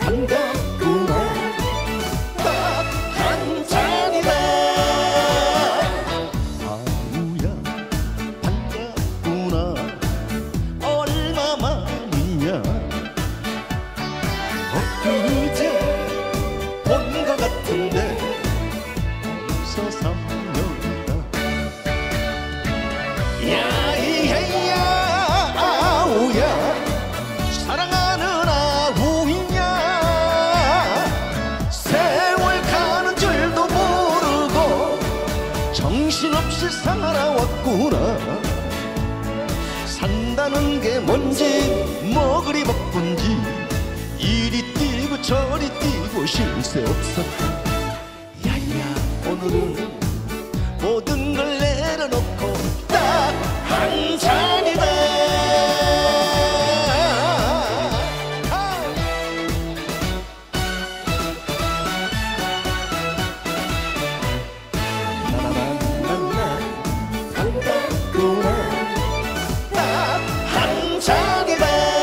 반갑구나. 딱 한 잔이다. 아우야 반갑구나. 얼마만이냐. 엊그제 본 것 같은데 벌써 3년이다. 야이야야 아우야 사랑하는 아우야. 세월 가는 줄도 모르고 정신없이 살아왔구나. 산다는 게 뭔지 뭐 그리 바쁜지 이리 뛰고 저리 뛰고 쉴 새 없었다. 야야 오늘은 모든 걸 내려놓고 딱 한 잔이다. 나나나나나 반갑구나. 딱 한 잔이다.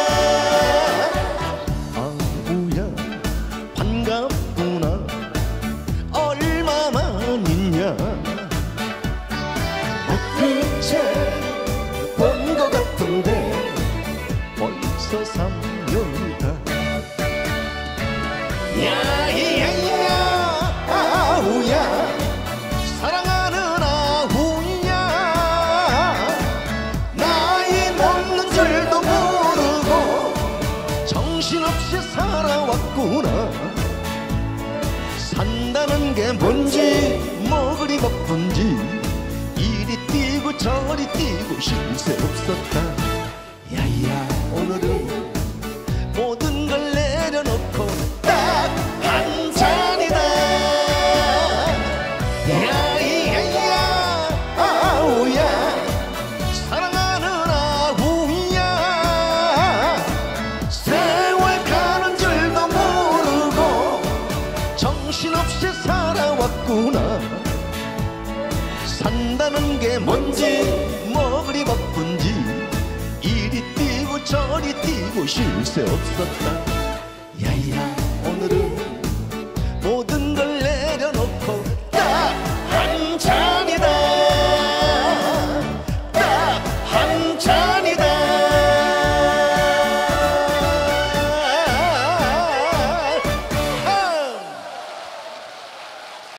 아우야 반갑구나. 얼마만이냐. 엊그제 본 것 같은데 벌써 3년이다. 야이야야 아우야 사랑하는 아우야. 나이 먹는 줄도 모르고 정신없이 살아왔구나. 산다는 게 뭔지 뭐 그리 바쁜지 이리 뛰고 저리 뛰고 쉴 새 없었다. 야야 오늘은 모든 걸 내려놓고 딱 한 잔이다. 야이야야 아우야 사랑하는 아우야. 세월 가는 줄도 모르고 정신없이 살아왔구나. 산다는 게 뭔지 뭐 그리 바쁜지 이리 뛰고 저리 뛰고 쉴 새 없었다.